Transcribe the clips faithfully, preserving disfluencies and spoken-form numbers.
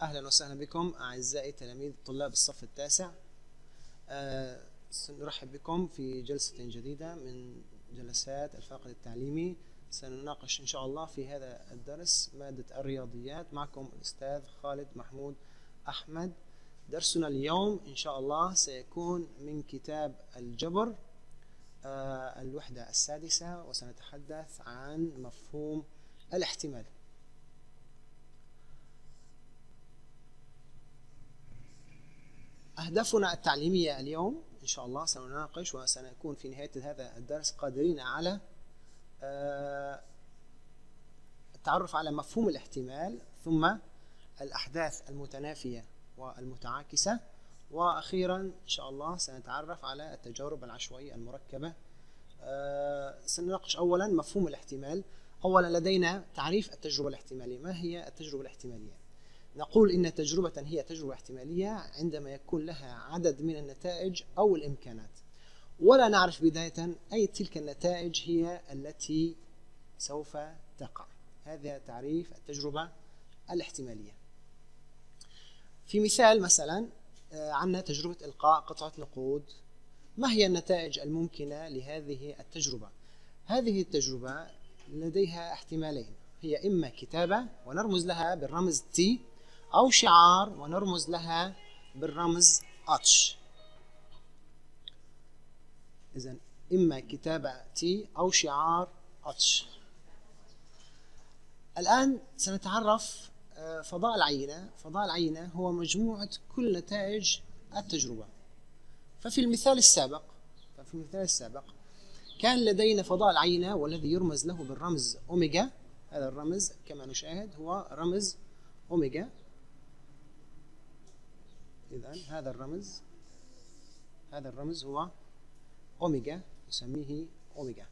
أهلا وسهلا بكم أعزائي تلاميذ طلاب الصف التاسع. أه سنرحب بكم في جلسة جديدة من جلسات الفاقد التعليمي. سنناقش إن شاء الله في هذا الدرس مادة الرياضيات. معكم الأستاذ خالد محمود أحمد. درسنا اليوم إن شاء الله سيكون من كتاب الجبر أه الوحدة السادسة، وسنتحدث عن مفهوم الاحتمال. أهدافنا التعليمية اليوم إن شاء الله سنناقش وسنكون في نهاية هذا الدرس قادرين على التعرف على مفهوم الاحتمال، ثم الأحداث المتنافية والمتعاكسة، وأخيرا إن شاء الله سنتعرف على التجارب العشوائية المركبة. سنناقش أولا مفهوم الاحتمال. أولا لدينا تعريف التجربة الاحتمالية. ما هي التجربة الاحتمالية؟ نقول إن تجربة هي تجربة احتمالية عندما يكون لها عدد من النتائج أو الإمكانات، ولا نعرف بداية أي تلك النتائج هي التي سوف تقع. هذا تعريف التجربة الاحتمالية. في مثال مثلا عندنا تجربة إلقاء قطعة نقود. ما هي النتائج الممكنة لهذه التجربة؟ هذه التجربة لديها احتمالين، هي إما كتابة ونرمز لها بالرمز T، أو شعار ونرمز لها بالرمز H. إذن إما كتابة T أو شعار H. الآن سنتعرف فضاء العينة. فضاء العينة هو مجموعة كل نتائج التجربة. ففي المثال السابق ففي المثال السابق كان لدينا فضاء العينة والذي يرمز له بالرمز أوميجا. هذا الرمز كما نشاهد هو رمز أوميجا. إذن هذا الرمز هذا الرمز هو أوميجا، نسميه أوميجا.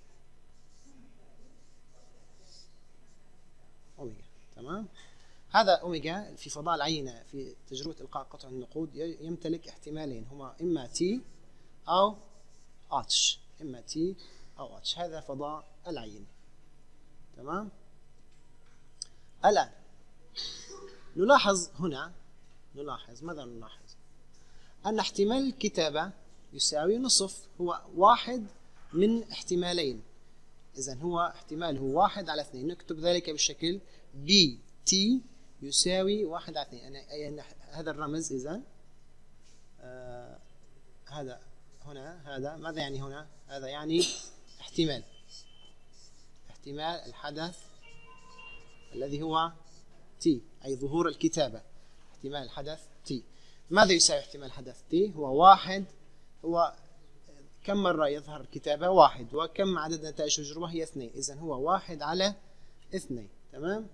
أوميجا تمام. هذا أوميجا في فضاء العينة في تجربة إلقاء قطع النقود يمتلك احتمالين، هما إما T أو H. إما T أو H. هذا فضاء العينة. تمام. الآن نلاحظ هنا نلاحظ ماذا نلاحظ؟ أن احتمال الكتابة يساوي نصف، هو واحد من احتمالين. إذن هو احتمال هو واحد على اثنين. نكتب ذلك بالشكل بي تي يساوي واحد على اثنين. أنا هذا الرمز إذن آه هذا هنا هذا ماذا يعني هنا؟ هذا يعني احتمال احتمال الحدث الذي هو T، أي ظهور الكتابة. احتمال الحدث T. ماذا يساوي احتمال الحدث T؟ هو واحد. هو كم مرة يظهر الكتابة؟ واحد. وكم عدد نتائج التجربة؟ هي اثنين. إذن هو واحد على اثنين. تمام.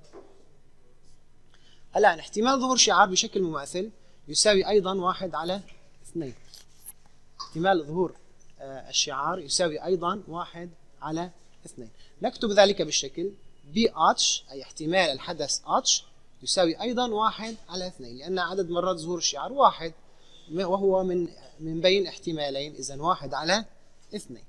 الآن احتمال ظهور شعار بشكل مماثل يساوي أيضا واحد على اثنين. احتمال ظهور آه الشعار يساوي أيضا واحد على اثنين. نكتب ذلك بالشكل بي اتش، أي احتمال الحدث H يساوي أيضا واحد على اثنين، لأن عدد مرات ظهور الشعار واحد، وهو من من بين احتمالين. إذن واحد على اثنين.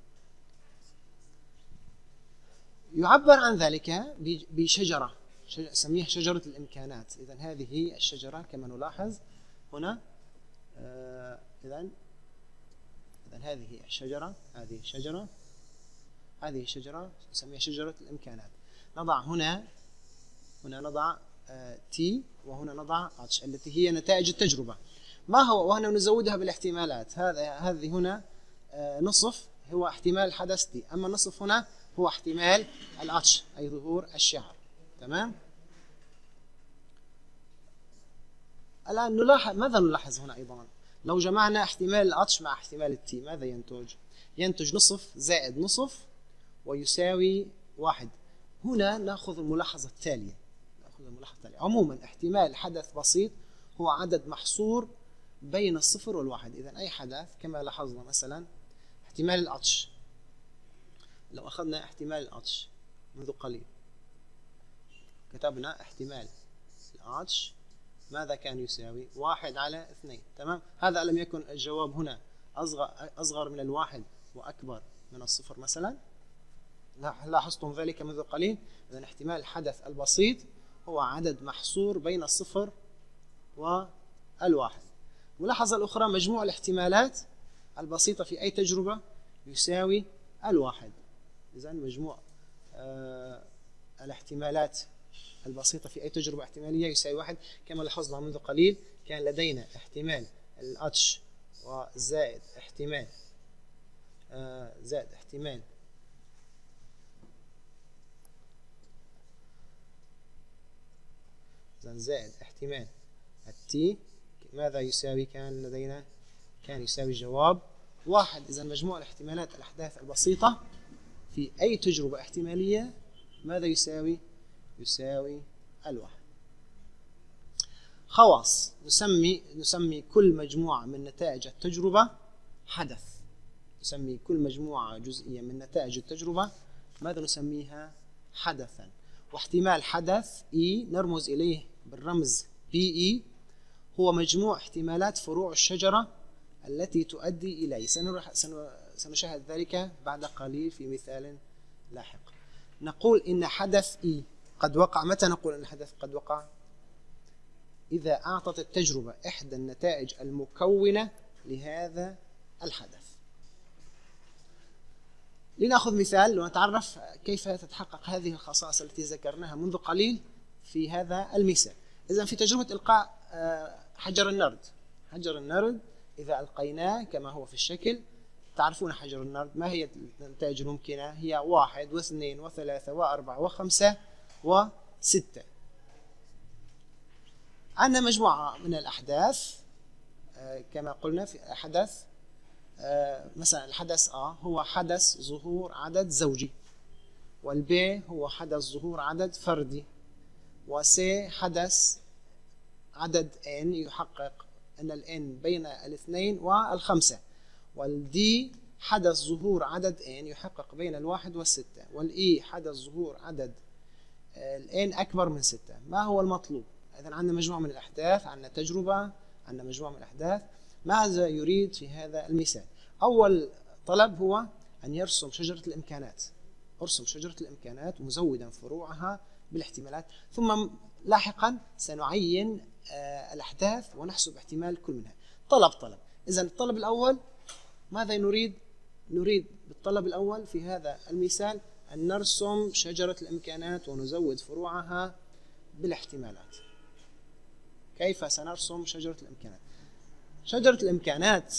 يعبر عن ذلك بشجرة سميها شجرة الإمكانات. إذن هذه الشجرة كما نلاحظ هنا. آه إذن إذن هذه الشجرة هذه الشجرة هذه الشجرة نسميها شجرة الإمكانات. نضع هنا هنا نضع T وهنا نضع H التي هي نتائج التجربة. ما هو؟ وهنا نزودها بالاحتمالات. هذا هذه هنا نصف هو احتمال الحدث T، أما النصف هنا هو احتمال ال H أي ظهور الشعار. تمام. الآن نلاحظ ماذا نلاحظ هنا أيضا؟ لو جمعنا احتمال ال H مع احتمال T ماذا ينتج؟ ينتج نصف زائد نصف ويساوي واحد. هنا نأخذ الملاحظة التالية نأخذ الملاحظة التالية عموما احتمال حدث بسيط هو عدد محصور بين الصفر والواحد. إذن أي حدث كما لاحظنا مثلا احتمال الأتش، لو أخذنا احتمال الأتش منذ قليل كتبنا احتمال الأتش ماذا كان يساوي؟ واحد على اثنين. تمام. هذا لم يكن الجواب هنا أصغر, أصغر من الواحد وأكبر من الصفر مثلا. لاحظتم ذلك منذ قليل. إذن احتمال الحدث البسيط هو عدد محصور بين الصفر والواحد. الملاحظة الأخرى مجموع الاحتمالات البسيطة في أي تجربة يساوي الواحد. إذن مجموع آه الاحتمالات البسيطة في أي تجربة احتمالية يساوي واحد. كما لاحظنا منذ قليل كان لدينا احتمال الاتش وزائد احتمال آه زائد احتمال زائد احتمال التي ماذا يساوي؟ كان لدينا كان يساوي جواب واحد. إذا مجموع الاحتمالات الأحداث البسيطة في أي تجربة احتمالية ماذا يساوي؟ يساوي الواحد. خواص، نسمي نسمي كل مجموعة من نتائج التجربة حدث. نسمي كل مجموعة جزئية من نتائج التجربة ماذا نسميها؟ حدثا. واحتمال حدث E نرمز إليه بالرمز بي إي هو مجموع احتمالات فروع الشجرة التي تؤدي إليه. سنشاهد ذلك بعد قليل في مثال لاحق. نقول إن حدث E قد وقع. متى نقول أن الحدث قد وقع؟ إذا أعطت التجربة إحدى النتائج المكونة لهذا الحدث. لنأخذ مثال ونتعرف كيف تتحقق هذه الخصائص التي ذكرناها منذ قليل في هذا المثال. إذن في تجربة إلقاء حجر النرد، حجر النرد إذا ألقيناه كما هو في الشكل، تعرفون حجر النرد ما هي النتائج الممكنة؟ هي واحد واثنين وثلاثة وأربعة وخمسة وستة. عندنا مجموعة من الأحداث كما قلنا في حدث مثلا الحدث A هو حدث ظهور عدد زوجي، والB هو حدث ظهور عدد فردي، وC حدث عدد N يحقق أن ال N بين الاثنين والخمسة، والD حدث ظهور عدد N يحقق بين الواحد والستة، والE حدث ظهور عدد ال N أكبر من ستة. ما هو المطلوب؟ إذن عندنا مجموعة من الأحداث، عندنا تجربة، عندنا مجموعة من الأحداث. ماذا يريد في هذا المثال؟ أول طلب هو أن يرسم شجرة الإمكانات. ارسم شجرة الإمكانات مزودا فروعها بالاحتمالات، ثم لاحقا سنعين الأحداث ونحسب احتمال كل منها طلب طلب. إذن الطلب الأول ماذا نريد؟ نريد بالطلب الأول في هذا المثال أن نرسم شجرة الإمكانات ونزود فروعها بالاحتمالات. كيف سنرسم شجرة الإمكانات؟ شجرة الإمكانات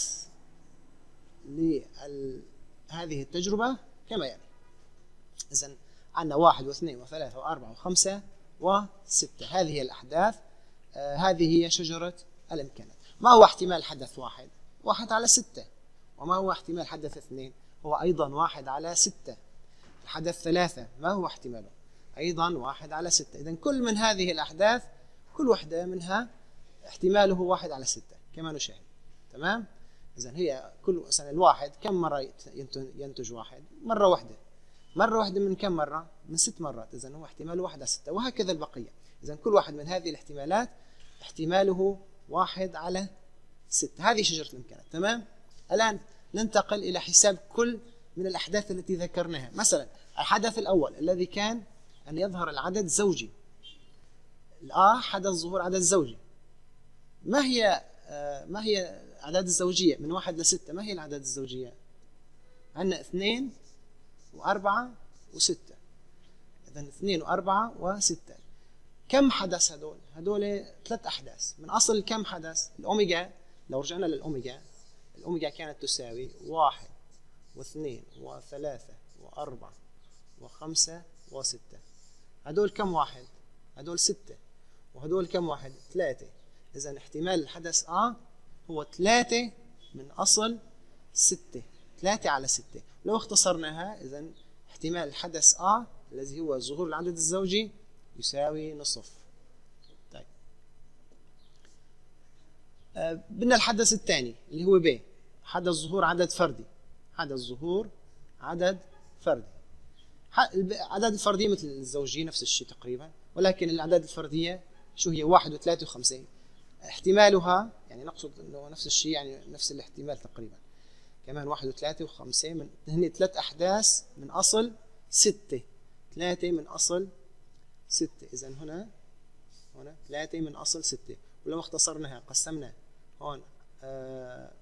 لهذه التجربة كما يلي. إذن عندنا واحد واثنين وثلاثة وأربعة وخمسة وستة، هذه هي الأحداث. آه هذه هي شجرة الإمكانات. ما هو احتمال حدث واحد؟ واحد على ستة. وما هو احتمال حدث اثنين؟ هو أيضا واحد على ستة. الحدث ثلاثة ما هو احتماله؟ أيضا واحد على ستة. إذن كل من هذه الأحداث كل واحدة منها احتماله واحد على ستة كما نشاهد. تمام؟ إذن هي كل سنة الواحد كم مرة ينتج واحد؟ مرة واحدة. مرة واحدة من كم مرة؟ من ست مرات. إذن هو احتماله واحد على ستة، وهكذا البقية. إذن كل واحد من هذه الاحتمالات احتماله واحد على ستة. هذه شجرة الإمكانات. تمام؟ الآن ننتقل إلى حساب كل من الأحداث التي ذكرناها. مثلا الحدث الأول الذي كان أن يظهر العدد زوجي. الآ حدث ظهور عدد زوجي. ما هي آه ما هي الأعداد الزوجية من واحد لستة؟ ما هي الأعداد الزوجية؟ عندنا اثنين وأربعة وستة. إذن اثنين وأربعة وستة. كم حدث هدول؟ هدول ثلاث أحداث. من أصل كم حدث؟ الأوميجا، لو رجعنا للأوميجا، الأوميجا كانت تساوي واحد واثنين وثلاثة وأربعة وخمسة وستة. هدول كم واحد؟ هدول ستة. وهدول كم واحد؟ ثلاثة. إذن احتمال الحدث A هو ثلاثة من أصل ستة. ثلاثة على ستة. لو اختصرناها إذن احتمال الحدث A الذي هو ظهور العدد الزوجي يساوي نصف. طيب. آه بدنا الحدث الثاني اللي هو B، حدث ظهور عدد فردي. حدث ظهور عدد فردي. الأعداد الفردية مثل الزوجية نفس الشيء تقريبا، ولكن الأعداد الفردية شو هي؟ واحد وثلاثة وخمسة. احتمالها يعني نقصد انه نفس الشيء، يعني نفس الاحتمال تقريبا. كمان واحد وثلاثة وخمسة من هن ثلاث أحداث من أصل ستة. ثلاثة من أصل ستة. إذن هنا هنا ثلاثة من أصل ستة، ولو اختصرناها قسمنا هون آه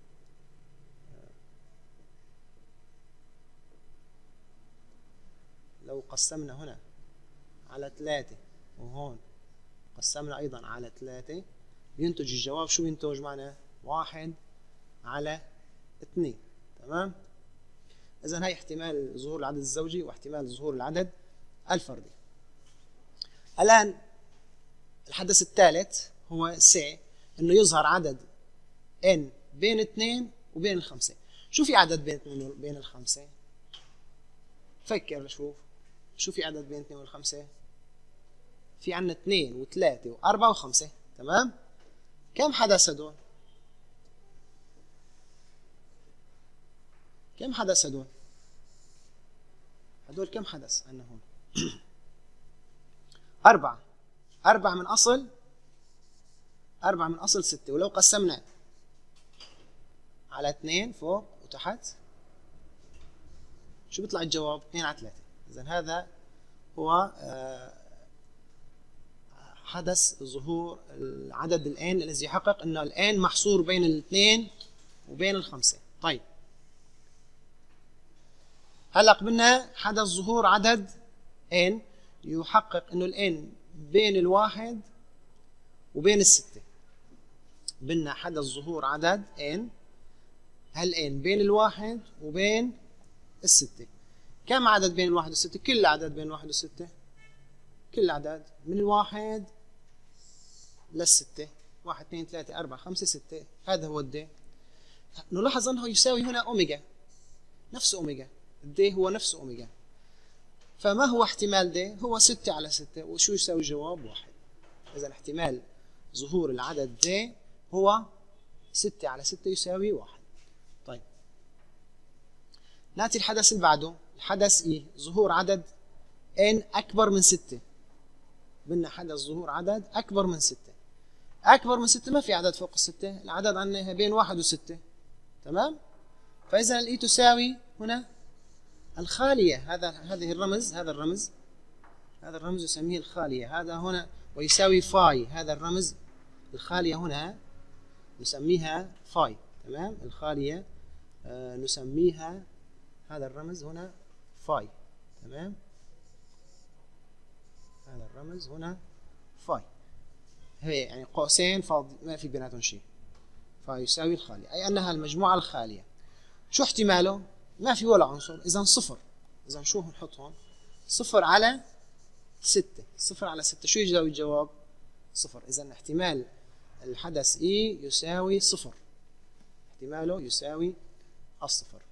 لو قسمنا هنا على ثلاثة وهون قسمنا أيضا على ثلاثة، ينتج الجواب شو ينتج معنا؟ واحد على اثنين. تمام؟ إذن هي احتمال ظهور العدد الزوجي واحتمال ظهور العدد الفردي. الآن الحدث الثالث هو سي، إنه يظهر عدد n بين اثنين وبين الخمسة. شو في عدد بين اثنين وبين الخمسة؟ فكر شوف، شو في عدد بين اثنين والخمسة؟ في عندنا اثنين وثلاثة وأربعة وخمسة. تمام؟ كم حدث هدول؟ كم حدث هدول؟ هدول كم حدث عندنا هون؟ أربعة. أربعة من أصل أربعة من أصل ستة، ولو قسمنا على اثنين فوق وتحت شو بيطلع الجواب؟ اثنين على ثلاثة. إذن هذا هو حدث ظهور العدد الآن الذي يحقق أن الآن محصور بين الاثنين وبين الخمسة. طيب هلا قبلنا حدث ظهور عدد n يحقق أنه الآن بين الواحد وبين الستة. بدنا حدث ظهور عدد n هل n بين الواحد وبين الستة. كم عدد بين الواحد والستة؟ كل عدد بين الواحد والستة، كل عدد من الواحد للستة، واحد اثنين ثلاثة أربعة خمسة ستة. هذا هو الدي. نلاحظ أنه يساوي هنا أوميجا، نفس أوميجا. الدي هو نفس أوميجا. فما هو احتمال دي؟ هو ستة على ستة، وشو يساوي الجواب؟ واحد. إذا احتمال ظهور العدد دي هو ستة على ستة يساوي واحد. طيب نأتي الحدث اللي بعده، الحدث إيه؟ ظهور عدد n أكبر من ستة. بدنا حدث ظهور عدد أكبر من ستة. أكبر من ستة ما في عدد فوق الستة، العدد عندنا بين واحد وستة. تمام؟ فإذا الإي تساوي هنا الخالية. هذا هذه الرمز، هذا الرمز هذا الرمز يسميه الخالية. هذا هنا ويساوي فاي. هذا الرمز الخالية هنا نسميها فاي. تمام؟ الخالية آه نسميها هذا الرمز هنا فاي. تمام؟ هذا الرمز هنا فاي، هي يعني قوسين فاضي ما في بيناتهم شيء. فيساوي الخالية، أي أنها المجموعة الخالية. شو احتماله؟ ما في ولا عنصر، إذا صفر. إذا شو نحط هون؟ صفر على ستة. صفر على ستة شو يساوي الجواب؟ صفر. إذا احتمال الحدث E يساوي صفر، احتماله يساوي الصفر.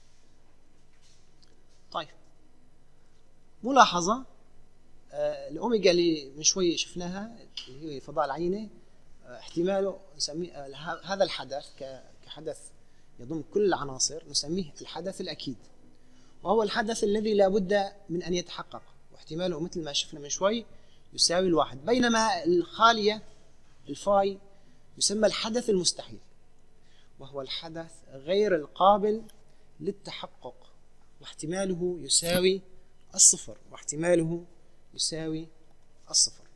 طيب ملاحظة، آه الأوميجا اللي من شوي شفناها اللي هي فضاء العينة، آه احتماله نسميه آه هذا الحدث كحدث يضم كل العناصر نسميه الحدث الأكيد، وهو الحدث الذي لا بد من أن يتحقق، واحتماله مثل ما شفنا من شوي يساوي الواحد. بينما الخالية الفاي يسمى الحدث المستحيل، وهو الحدث غير القابل للتحقق، واحتماله يساوي الصفر، واحتماله يساوي الصفر.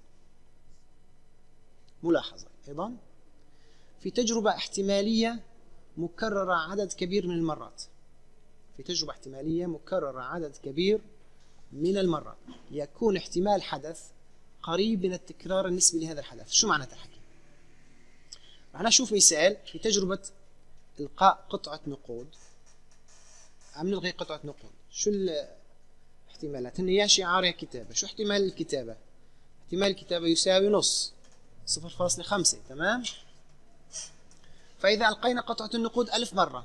ملاحظة أيضا، في تجربة احتمالية مكررة عدد كبير من المرات، في تجربة احتمالية مكررة عدد كبير من المرات يكون احتمال حدث قريب من التكرار النسبي لهذا الحدث. شو معنى الحكي؟ رح نشوف مثال في تجربة إلقاء قطعة نقود. عم نلغي قطعة نقود. شو الاحتمالات؟ هن يا شعار يا كتابة. شو احتمال الكتابة؟ احتمال الكتابة يساوي نص، صفر فاصلة خمسة. تمام؟ فإذا ألقينا قطعة النقود ألف مرة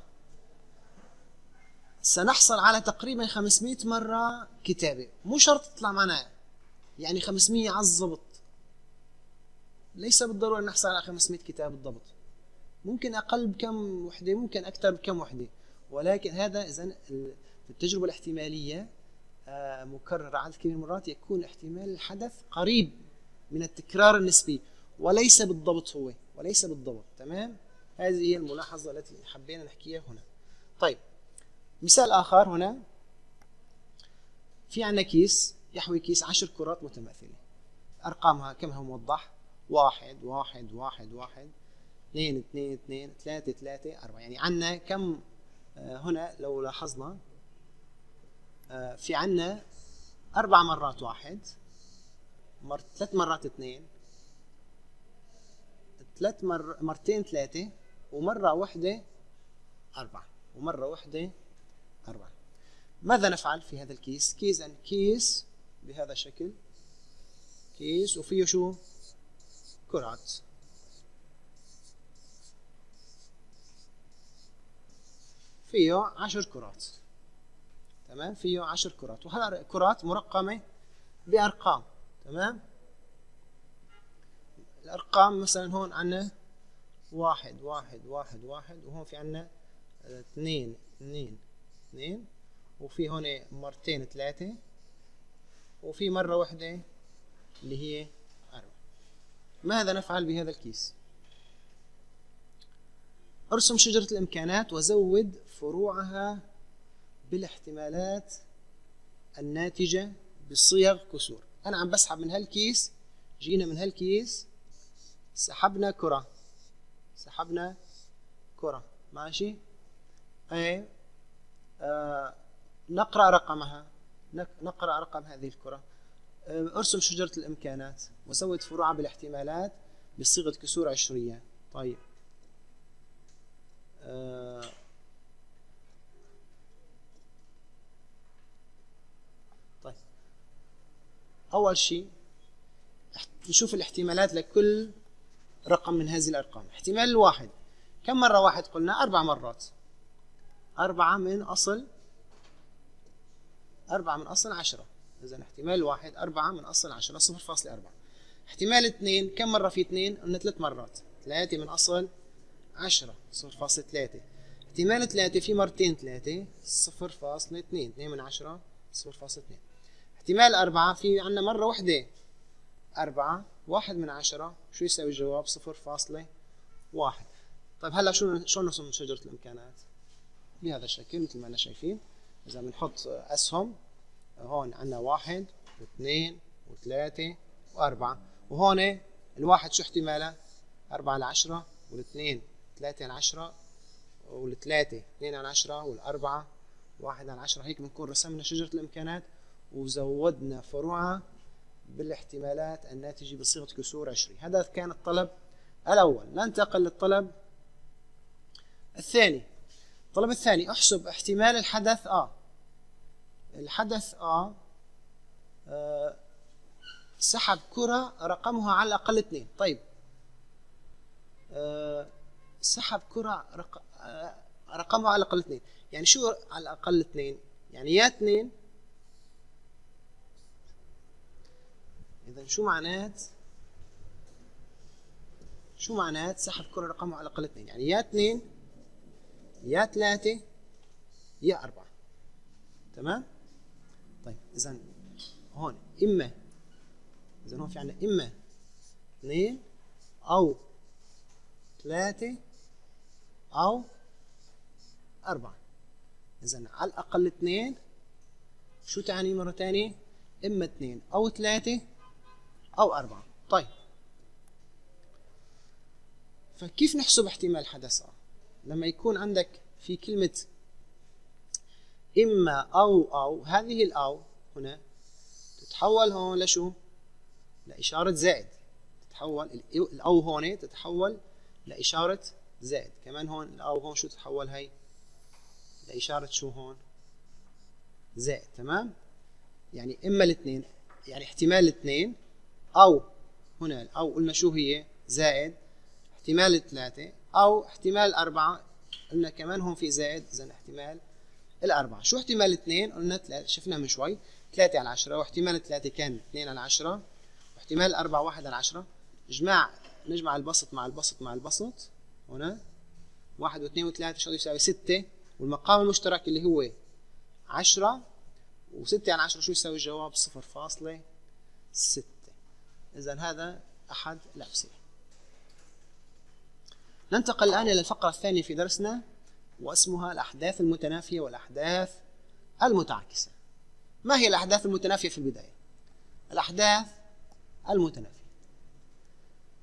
سنحصل على تقريبا خمسمائة مرة كتابة. مو شرط تطلع معنا يعني خمسمائة على الضبط، ليس بالضرورة أن نحصل على خمسمائة كتاب بالضبط، ممكن أقل بكم وحدة، ممكن أكثر بكم وحدة، ولكن هذا إذن في التجربة الاحتمالية مكررة عدد كبير من المرات يكون احتمال الحدث قريب من التكرار النسبي وليس بالضبط، هو وليس بالضبط. تمام؟ هذه هي الملاحظة التي حبينا نحكيها هنا. طيب مثال آخر، هنا في عندنا كيس يحوي كيس عشر كرات متماثلة، أرقامها كما هو موضح، واحد واحد واحد واحد اثنين اثنين اثنين ثلاثة ثلاثة أربعة. يعني عندنا كم آه هنا لو لاحظنا آه في عندنا أربع مرات واحد، مر ثلاث مرات اثنين، ثلاث مر مرتين ثلاثة، ومرة واحدة أربعة، ومرة واحدة أربعة. ماذا نفعل في هذا الكيس؟ كيس أن كيس بهذا الشكل، كيس وفيه شو؟ كرات. فيه عشر كرات. تمام؟ فيه عشر كرات، وهذه كرات مرقمة بأرقام. تمام؟ الأرقام مثلا هون عندنا واحد واحد واحد واحد، وهون في عندنا اثنين اثنين اثنين، وفي هون مرتين ثلاثة، وفي مرة واحدة اللي هي أربعة. ماذا نفعل بهذا الكيس؟ ارسم شجرة الإمكانات وزود فروعها بالاحتمالات الناتجة بصيغ كسور. أنا عم بسحب من هالكيس، جينا من هالكيس سحبنا كرة، سحبنا كرة، ماشي؟ أي آه نقرأ رقمها، نقرأ رقم هذه الكرة. آه ارسم شجرة الإمكانات وزود فروعها بالاحتمالات بصيغة كسور عشرية. طيب آه طيب أول شيء نشوف الاحتمالات لكل رقم من هذه الأرقام. احتمال الواحد كم مرة واحد؟ قلنا أربع مرات. أربعة من أصل أربعة من أصل عشرة. إذن احتمال الواحد أربعة من أصل عشرة، صفر فاصلة أربعة. احتمال اثنين كم مرة في اثنين؟ قلنا ثلاث مرات. ثلاثة من أصل عشرة، صفر فاصلة ثلاثة. احتمال ثلاثة في مرتين ثلاثة، صفر فاصلة اثنين. اثنين من عشرة، صفر فاصلة اثنين. احتمال أربعة في عندنا مرة واحدة أربعة، واحد من عشرة، شو يساوي الجواب؟ صفر فاصلة واحد. طيب هلا شو شو نرسم شجرة الإمكانات؟ بهذا الشكل مثل ما احنا شايفين. إذا بنحط أسهم، هون عندنا واحد واثنين وثلاثة وأربعة، وهون الواحد شو احتماله؟ أربعة على عشرة، والاثنين ثلاثة على عشرة، والثلاثة اثنين على عشرة، والأربعة واحد على عشرة. هيك بنكون رسمنا شجرة الإمكانات وزودنا فروعها بالاحتمالات الناتجة بصيغة كسور عشري. هذا كان الطلب الأول. ننتقل للطلب الثاني. الطلب الثاني احسب احتمال الحدث آ. الحدث آ آه سحب كرة رقمها على الأقل اثنين. طيب آه سحب كرة رق... آه رقمها على الأقل اثنين، يعني شو على الأقل اثنين؟ يعني يا اثنين. إذا شو معنات شو معنات سحب كرة رقمها على الأقل اثنين؟ يعني يا اثنين يا ثلاثة يا أربعة. تمام؟ طيب إذا هون إما إذا هون في عندنا إما اثنين أو ثلاثة أو أربعة. إذا على الأقل اثنين شو تعني مرة ثانية؟ إما اثنين أو ثلاثة أو أربعة. طيب فكيف نحسب احتمال حدث آ؟ لما يكون عندك في كلمة إما أو أو، هذه الأو هنا تتحول هون لشو؟ لإشارة زائد. تتحول الأو هون تتحول لإشارة زائد. كمان هون الأو هون شو تتحول؟ هي لإشارة شو هون؟ زائد. تمام؟ يعني إما الاثنين، يعني احتمال الاثنين، أو هنا الأو قلنا شو هي؟ زائد. احتمال الثلاثة أو احتمال الأربعة، قلنا كمان هون في زائد. إذن احتمال الأربعة. شو احتمال الاثنين؟ قلنا ثلاثة، شفنا من شوي ثلاثة على عشرة، واحتمال الثلاثة كان اثنين على عشرة، واحتمال الأربعة واحد على عشرة. اجماع نجمع البسط مع البسط مع البسط. هنا واحد واثنين وثلاثة شو يساوي؟ ستة، والمقام المشترك اللي هو عشرة، وستة على عشرة شو يساوي الجواب؟ صفر فاصلة ستة. إذن هذا أحد الأمثلة. ننتقل الآن إلى الفقرة الثانية في درسنا، واسمها الأحداث المتنافية والأحداث المتعاكسة. ما هي الأحداث المتنافية في البداية؟ الأحداث المتنافية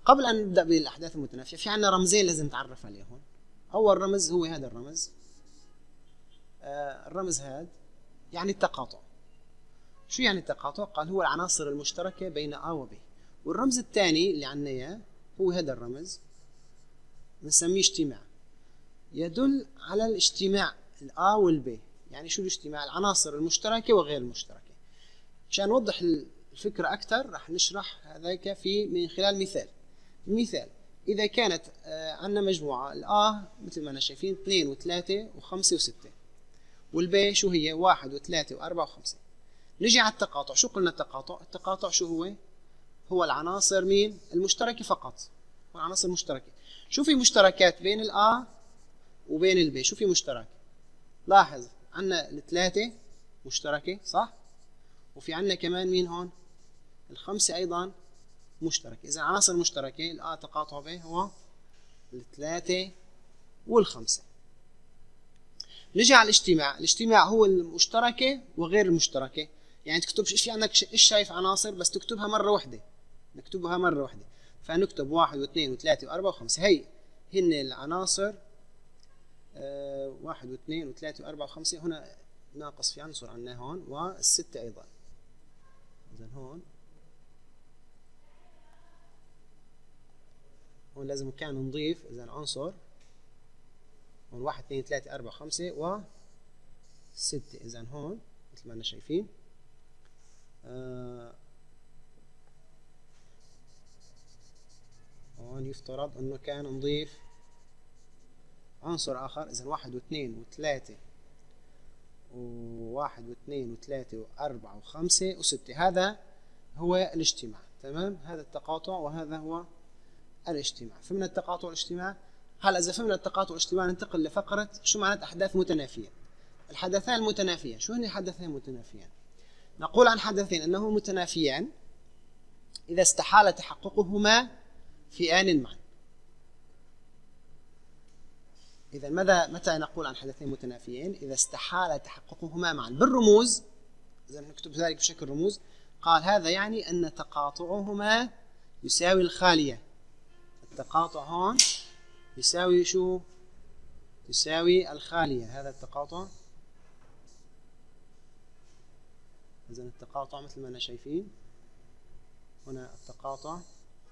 قبل أن نبدأ بالأحداث المتنافية في عندنا رمزين لازم نتعرف عليهم. أول رمز هو هذا الرمز، آه الرمز هذا يعني التقاطع. شو يعني التقاطع؟ قال هو العناصر المشتركة بين A و B. والرمز الثاني اللي عندنا إياه هو هذا الرمز بنسميه اجتماع، يدل على الاجتماع الA والB. يعني شو الاجتماع؟ العناصر المشتركة وغير المشتركة. عشان نوضح الفكرة أكثر راح نشرح هذاك في من خلال مثال. مثال إذا كانت عندنا مجموعة الآ مثل ما أنا شايفين اثنين وثلاثة وخمسة وستة، والبي شو هي واحد وثلاثة وأربعة وخمسة. نجي على التقاطع. شو قلنا التقاطع؟ التقاطع شو هو؟ هو العناصر مين؟ المشتركة فقط. هو العناصر المشتركة. شو في مشتركات بين الآ وبين البي؟ شو في مشترك؟ لاحظ عندنا الثلاثة مشتركة صح؟ وفي عندنا كمان مين هون؟ الخمسة أيضا مشترك. إذا عناصر مشتركة الآ تقاطع به هو الثلاثة والخمسة. نجي على الاجتماع. الاجتماع هو المشتركة وغير المشتركة. يعني تكتب ايش في عندك، ايش شايف عناصر بس تكتبها مرة واحدة، نكتبها مرة واحدة. فنكتب واحد واثنين وثلاثة وأربعة وخمسة. هي هن العناصر آه واحد واثنين وثلاثة وأربعة وخمسة. هنا ناقص في عنصر عندنا هون، والستة أيضا. إذا هون هون لازم كان نضيف إذا عنصر هون واحد اثنين ثلاثة أربعة خمسة وستة. إذا هون مثل ما أنا شايفين آه هون يفترض أنه كان نضيف عنصر آخر. إذا واحد واثنين وثلاثة وواحد واثنين وثلاثة وأربعة وخمسة وستة. هذا هو الاجتماع. تمام؟ هذا التقاطع وهذا هو الاجتماع. فهمنا التقاطع والاجتماع. هلا إذا فهمنا التقاطع والاجتماع ننتقل لفقرة شو معنات أحداث متنافية. الحدثان المتنافيان. شو هن الحدثان المتنافيان؟ نقول عن حدثين أنه متنافيان إذا استحال تحققهما في آن معا. إذا ماذا متى نقول عن حدثين متنافيين؟ إذا استحال تحققهما معا بالرموز. إذا نكتب ذلك بشكل رموز. قال هذا يعني أن تقاطعهما يساوي الخالية. التقاطع هون يساوي شو؟ يساوي الخالية. هذا التقاطع. إذن التقاطع مثل ما أنا شايفين هنا التقاطع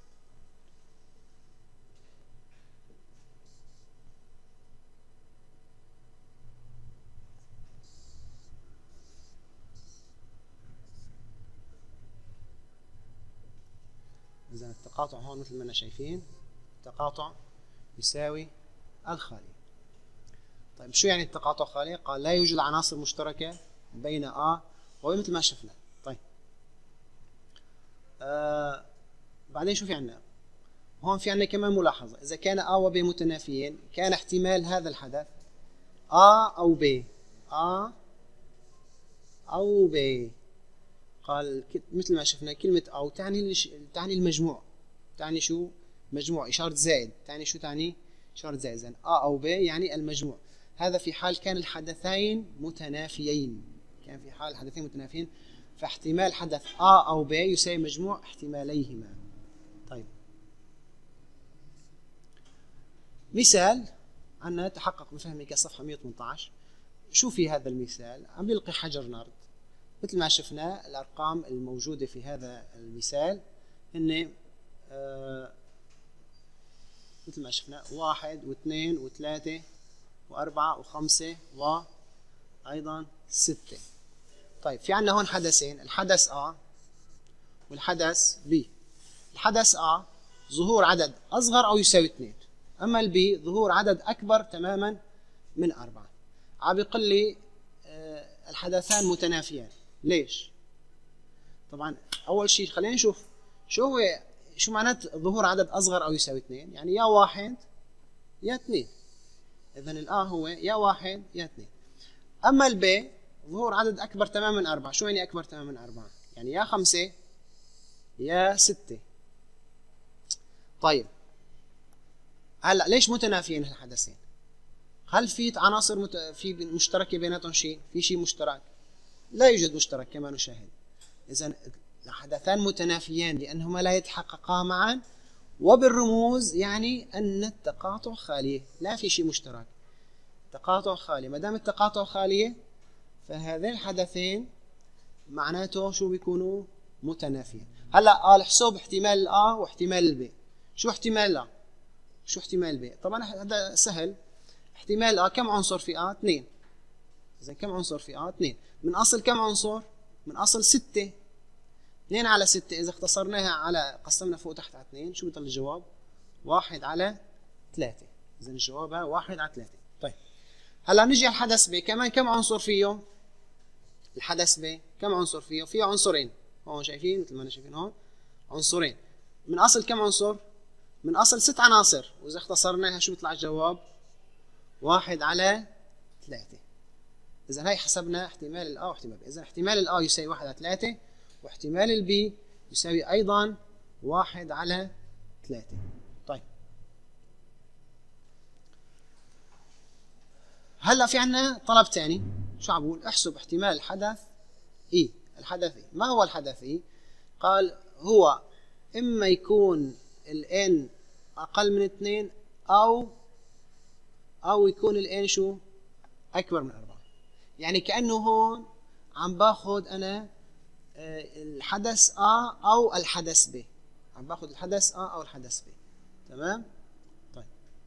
إذن التقاطع هون مثل ما أنا شايفين التقاطع يساوي الخالية. طيب شو يعني التقاطع خالية؟ قال لا يوجد عناصر مشتركة بين A و B مثل ما شفنا. طيب آه بعدين شو في عندنا؟ هون في عندنا كمان ملاحظة. إذا كان A و B متنافيين كان احتمال هذا الحدث A أو B A أو B. قال مثل ما شفنا كلمة أو تعني تعني المجموع. تعني شو؟ مجموع. إشارة زائد تعني شو؟ تعني إشارة زائد. إذن A أو B يعني المجموع. هذا في حال كان الحدثين متنافيين. كان في حال الحدثين متنافيين فاحتمال حدث A أو B يساوي مجموع احتماليهما. طيب مثال عنا تحقق بفهمك صفحة مئة وثمانية عشر. شو في هذا المثال؟ عم بيلقي حجر نرد. مثل ما شفنا الأرقام الموجودة في هذا المثال هن آه مثل ما شفنا واحد واثنين وثلاثة وأربعة وخمسة وأيضا ستة. طيب في عندنا هون حدثين، الحدث A والحدث B. الحدث A ظهور عدد أصغر أو يساوي اثنين، أما البي ظهور عدد أكبر تماما من أربعة. عم يقول لي آه الحدثان متنافيان. ليش؟ طبعا أول شيء خلينا نشوف شو هو شو معنات ظهور عدد أصغر أو يساوي اثنين. يعني يا واحد يا اثنين. إذن الآ هو يا واحد يا اثنين. أما البي ظهور عدد أكبر تماما من أربعة. شو يعني أكبر تماما من أربعة؟ يعني يا خمسة يا ستة. طيب هلا ليش متنافيين الحدثين؟ هل في عناصر مت... في مشتركة بيناتهم شيء؟ في شيء مشترك؟ لا يوجد مشترك كما نشاهد. إذن الحدثان متنافيان لأنهما لا يتحققا معا وبالرموز يعني أن التقاطع خالية، لا في شيء مشترك، تقاطع خالي. ما دام التقاطع خالية فهذين الحدثين معناته شو بيكونوا؟ متنافيين. هلا قال حسب احتمال الآ واحتمال البي. شو احتمال الآ؟ شو احتمال البي؟ طبعا هذا سهل. احتمال الآ كم عنصر في آ؟ اثنين. إذا كم عنصر في آ؟ اثنين. من أصل كم عنصر؟ من أصل ستة. اثنين على ستة إذا اختصرناها على قسمنا فوق تحت على اثنين شو بيضل الجواب؟ واحد على ثلاثة. إذا الجواب واحد على ثلاثة. طيب هلا نجي على الحدث ب، كمان كم عنصر فيه؟ الحدث ب كم عنصر فيه؟ فيه عنصرين، هون شايفين مثل ما أنا شايفين هون عنصرين. من أصل كم عنصر؟ من أصل ست عناصر، وإذا اختصرناها شو بيطلع الجواب؟ واحد على ثلاثة. إذا هي حسبنا احتمال الآ واحتمال البي. إذا احتمال الآ يساوي واحد على ثلاثة واحتمال البي يساوي أيضا واحد على ثلاثة. طيب هلا في عنا طلب ثاني، شو عم بقول؟ احسب احتمال الحدث اي. الحدث إيه؟ ما هو الحدث اي؟ قال هو اما يكون الان اقل من اثنين او او يكون الان شو؟ اكبر من أربعة. يعني كأنه هون عم باخذ انا الحدث A او الحدث B، عم باخذ الحدث A او الحدث B. تمام؟ طيب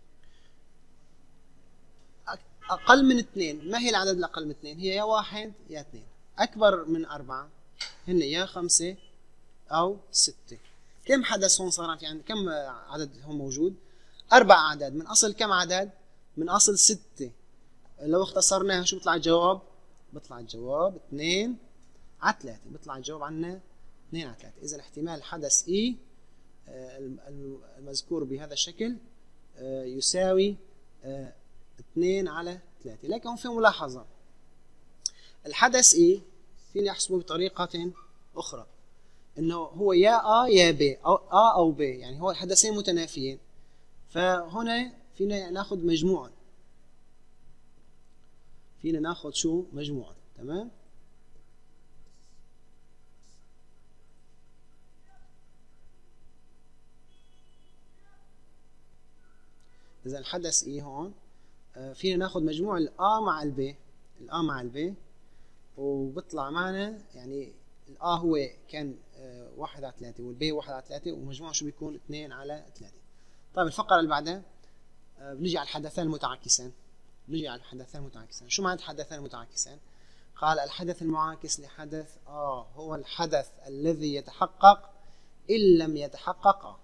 اقل من اثنين، ما هي العدد الاقل من اثنين؟ هي يا واحد يا اثنين. اكبر من أربعة هن يا خمسة او ستة. كم حدث هون صار في عندنا؟ كم عدد هون موجود؟ اربع اعداد. من اصل كم عدد؟ من اصل ستة. لو اختصرناها شو بيطلع الجواب؟ بيطلع الجواب اثنين على ثلاثة. بيطلع الجواب عنا اثنين على ثلاثة. اذا احتمال الحدث E المذكور بهذا الشكل يساوي اثنين على ثلاثة. لكن في ملاحظة، الحدث E فيني احسبه بطريقة اخرى، انه هو يا A يا B او A او B، يعني هو الحدثين متنافيين. فهنا فينا ناخذ مجموعا، فينا ناخذ شو؟ مجموعا. تمام؟ إذا الحدث إيه هون فينا ناخذ مجموع الآ مع البي، الآ مع البي، وبطلع معنا يعني الآ هو كان واحد على ثلاثة والبي واحد على ثلاثة، ومجموعه شو بيكون؟ اثنين على ثلاثة. طيب الفقرة اللي بعدها بنجي على الحدثان المتعاكسان. بنجي على الحدثان المتعاكسان. شو معنى الحدثان المتعاكسان؟ قال الحدث المعاكس لحدث آ هو الحدث الذي يتحقق إن لم يتحقق آ.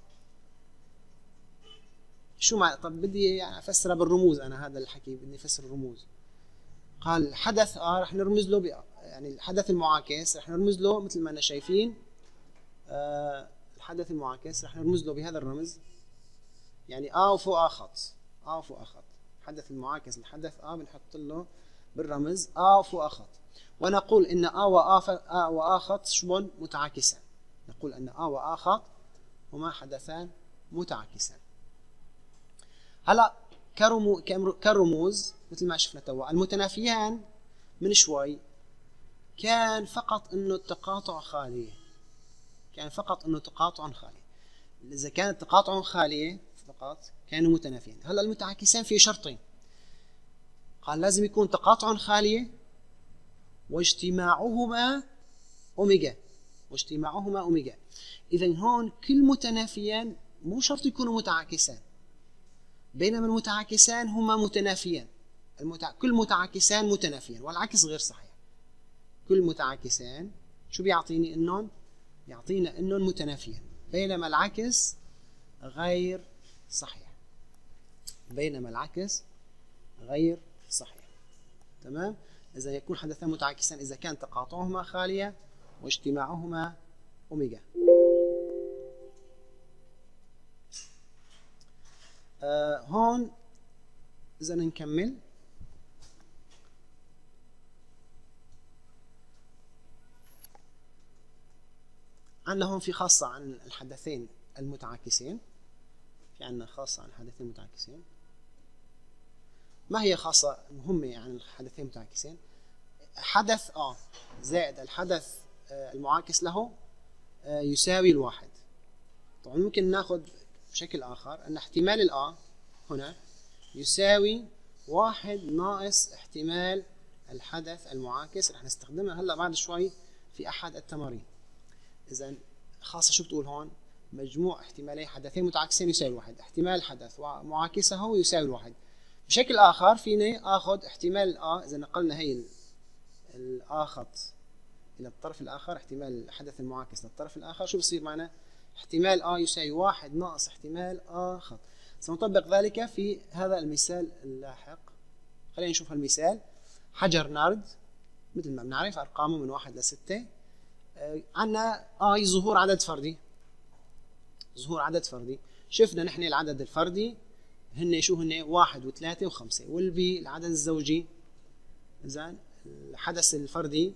شو معنى؟ طب بدي يعني افسرها بالرموز، انا هذا الحكي بدي افسر الرموز. قال الحدث اه رح نرمز له ب يعني الحدث المعاكس رح نرمز له مثل ما انا شايفين. آه الحدث المعاكس رح نرمز له بهذا الرمز، يعني اه وفوق خط، اه وفوق خط. الحدث المعاكس للحدث اه بنحط له بالرمز اه وفوق خط، ونقول ان اه واه اه واه خط شبون؟ متعاكسان. نقول ان اه واه خط هما حدثان متعاكسان. هلا كرمو كرموز مثل ما شفنا توا، المتنافيان من شوي كان فقط انه التقاطع خاليه، كان فقط انه تقاطع خالي. اذا كان التقاطع خاليه فقط كانوا متنافيين. هلا المتعاكسان في شرطين، قال لازم يكون تقاطع خاليه واجتماعهما اوميجا، واجتماعهما اوميجا. اذا هون كل متنافيان مو شرط يكونوا متعاكسان، بينما المتعاكسان هما متنافيان. المتع... كل متعاكسان متنافيان، والعكس غير صحيح. كل متعاكسان شو بيعطيني؟ انهم يعطينا انهم متنافيان، بينما العكس غير صحيح. بينما العكس غير صحيح. تمام؟ اذا يكون حدثان متعاكسان اذا كان تقاطعهما خاليه واجتماعهما اوميجا. آه هون إذا نكمل، عندنا هون في خاصة عن الحدثين المتعاكسين، في عندنا خاصة عن الحدثين المتعاكسين. ما هي خاصة مهمة عن الحدثين المتعاكسين؟ حدث آ زائد الحدث المعاكس له يساوي الواحد. طبعا ممكن ناخذ بشكل آخر أن احتمال الآ هنا يساوي واحد ناقص احتمال الحدث المعاكس. رح نستخدمها هلا بعد شوي في أحد التمارين. إذا خاصة شو بتقول هون؟ مجموع احتمالي حدثين متعاكسين يساوي واحد، احتمال حدث ومعاكسه يساوي الواحد. بشكل آخر فيني آخذ احتمال الآ، إذا نقلنا هي الآ خط إلى الطرف الآخر، احتمال الحدث المعاكس للطرف الآخر، شو بصير معنا؟ احتمال آ يساوي واحد ناقص احتمال آ خط. سنطبق ذلك في هذا المثال اللاحق. خلينا نشوف المثال. حجر نرد مثل ما بنعرف أرقامه من واحد لستة. آه عندنا آي ظهور عدد فردي، ظهور عدد فردي. شفنا نحن العدد الفردي هن شو هن؟ واحد وثلاثة وخمسة، والبي العدد الزوجي. إذا الحدث الفردي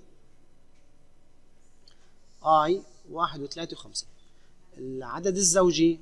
آي واحد وثلاثة وخمسة. العدد الزوجي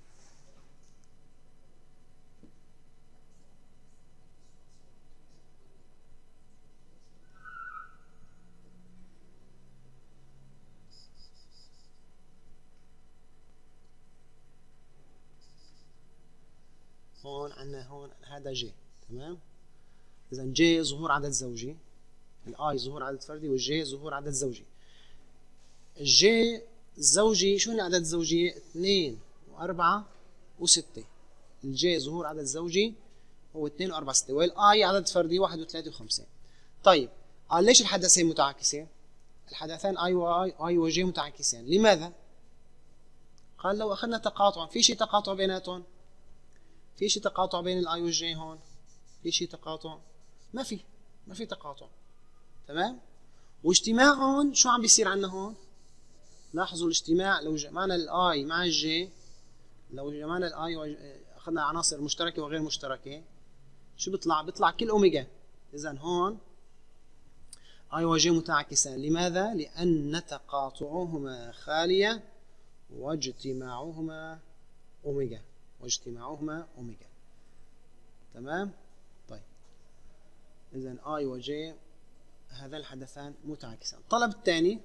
هون عندنا هون هذا جي. تمام. إذا جي ظهور عدد زوجي، الآي ظهور عدد فردي، والجي ظهور عدد زوجي. الجي الزوجي شو هن عدد زوجية؟ اثنين وأربعة وستة. الجي ظهور عدد زوجي هو اثنين وأربعة وستة، والآي عدد فردي واحد وثلاثة وخمسة. طيب قال ليش الحدثين متعاكسين؟ الحدثان آي وآي آي وجي متعاكسين، لماذا؟ قال لو أخذنا تقاطع، في شيء تقاطع بيناتهم؟ في شيء تقاطع بين الآي والجي هون؟ في شيء تقاطع؟ ما في، ما في تقاطع. تمام؟ واجتماعهم شو عم بيصير عندنا هون؟ لاحظوا الاجتماع، لو جمعنا الاي مع الجي، لو جمعنا الاي اخذنا عناصر مشتركه وغير مشتركه، شو بيطلع؟ بيطلع كل اوميجا. اذا هون اي وجي متعاكسان. لماذا؟ لان تقاطعهما خاليه واجتماعهما اوميجا، واجتماعهما اوميجا. تمام؟ طيب اذا اي وجي هذا الحدثان متعاكسان. الطلب الثاني،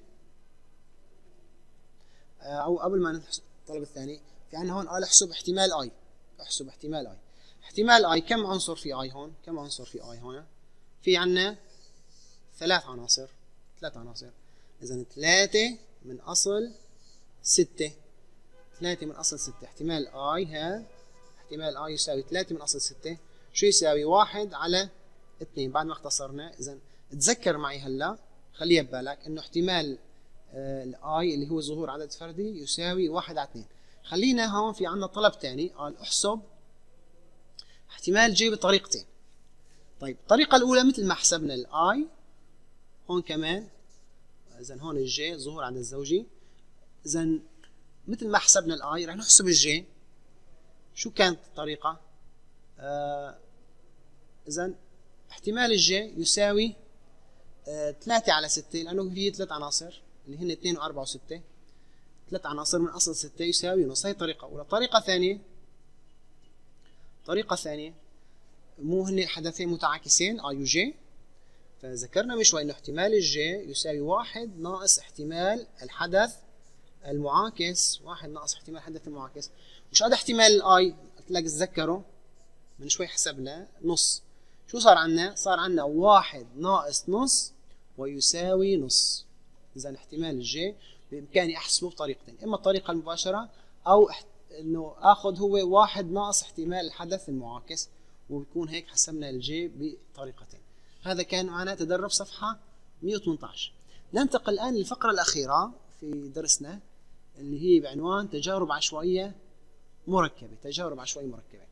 او قبل ما نحسب الطلب الثاني، في عندنا هون قال احسب احتمال اي. احسب احتمال اي. احتمال اي كم عنصر في اي هون؟ كم عنصر في اي هون؟ في عندنا ثلاث عناصر، ثلاث عناصر. اذا ثلاثة من اصل ستة. ثلاثة من اصل ستة. احتمال اي ها احتمال اي يساوي ثلاثة من اصل ستة. شو يساوي؟ واحد على اثنين بعد ما اختصرنا. اذا تذكر معي هلا، خليها ببالك انه احتمال الاي اللي هو ظهور عدد فردي يساوي واحد على اثنين. خلينا هون في عندنا طلب ثاني قال احسب احتمال جي بطريقتين. طيب الطريقه الاولى مثل ما حسبنا الاي هون كمان، اذا هون الجي ظهور عدد زوجي، اذا مثل ما حسبنا الاي رح نحسب الجي. شو كانت الطريقه؟ آه اذا احتمال الجي يساوي آه ثلاثة على ستة، لانه في ثلاث عناصر اللي هن اثنين وأربعة وستة. ثلاث عناصر من أصل ستة يساوي نص. هي طريقة أولى. طريقة ثانية، طريقة ثانية مو هن حدثين متعاكسين آي وجي، فذكرنا من شوي إنه احتمال الجي يساوي واحد ناقص احتمال الحدث المعاكس. واحد ناقص احتمال الحدث المعاكس. وش هذا احتمال الآي؟ قلت لك تذكروا من شوي حسبنا نص. شو صار عنا؟ صار عنا واحد ناقص نص ويساوي نص. إذا احتمال الجي بإمكاني أحسبه بطريقتين، إما الطريقة المباشرة أو احت... إنه آخذ هو واحد ناقص احتمال الحدث المعاكس، وبيكون هيك حسبنا الجي بطريقتين. هذا كان معنا تدرب صفحة مئة وثمانية عشر. ننتقل الآن للفقرة الأخيرة في درسنا اللي هي بعنوان تجارب عشوائية مركبة. تجارب عشوائية مركبة.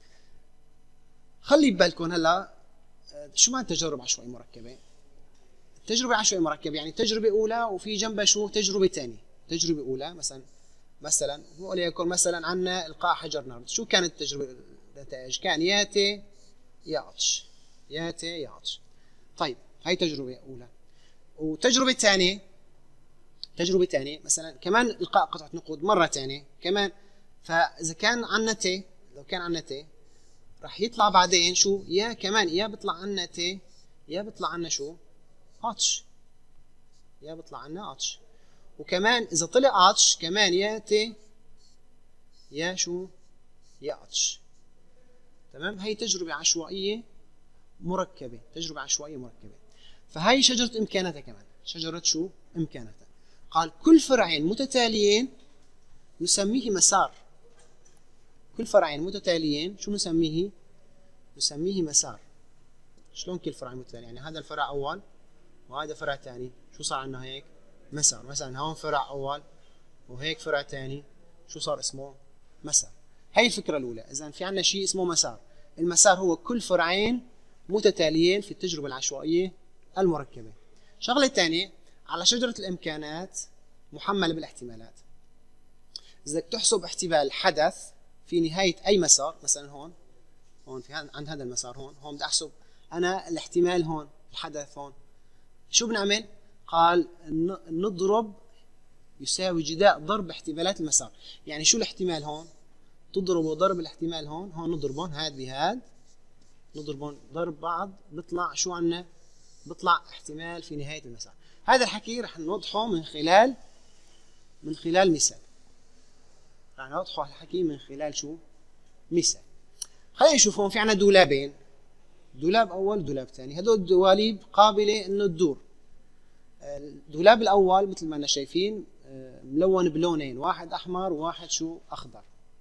خلي ببالكم هلا شو معنى تجارب عشوائية مركبة؟ تجربة عشوائية مركبة يعني تجربة أولى وفي جنبها شو؟ تجربة ثانية. تجربة أولى مثلا مثلا وليكن مثلا عندنا إلقاء حجر نرد. شو كانت التجربة؟ النتائج كان يا تي يا عطش، يا تي يا عطش. طيب هاي تجربة أولى. وتجربة ثانية، تجربة ثانية مثلا كمان إلقاء قطعة نقود مرة ثانية كمان. فإذا كان عندنا تي، لو كان عندنا تي راح يطلع بعدين شو؟ يا كمان يا بيطلع عنا تي يا بيطلع عنا شو؟ عطش. يا بيطلع عنا عطش. وكمان إذا طلع عطش كمان يا تي يا شو؟ يا اتش. تمام، هي تجربه عشوائيه مركبه، تجربه عشوائيه مركبه. فهي شجره امكاناتها كمان، شجره شو امكاناتها. قال كل فرعين متتاليين نسميه مسار. كل فرعين متتاليين شو نسميه؟ نسميه مسار. شلون كل فرع متتالي؟ يعني هذا الفرع اول وهذا فرع ثاني، شو صار عندنا هيك؟ مسار. مثلا هون فرع اول وهيك فرع ثاني، شو صار اسمه؟ مسار. هي الفكره الاولى. اذا في عندنا شيء اسمه مسار. المسار هو كل فرعين متتاليين في التجربه العشوائيه المركبه. شغله ثانيه، على شجره الامكانات محمله بالاحتمالات. اذا بدك تحسب احتمال حدث في نهايه اي مسار، مثلا هون هون في عند هذا المسار، هون هون بدي احسب انا الاحتمال هون، الحدث هون، شو بنعمل؟ قال نضرب يساوي جداء ضرب احتمالات المسار. يعني شو الاحتمال هون؟ تضربوا ضرب الاحتمال هون، هون نضربهم هاد بهاد، نضربهم ضرب بعض، بيطلع شو عنا؟ بيطلع احتمال في نهاية المسار. هذا الحكي رح نوضحه من خلال من خلال مثال. رح نوضحه الحكي من خلال شو؟ مثال. خلينا نشوف. هون في عنا دولابين، دولاب اول دولاب ثاني، هدول الدواليب قابلة انه تدور. الدولاب الاول مثل ما احنا شايفين ملون بلونين، واحد احمر وواحد شو؟ اخضر.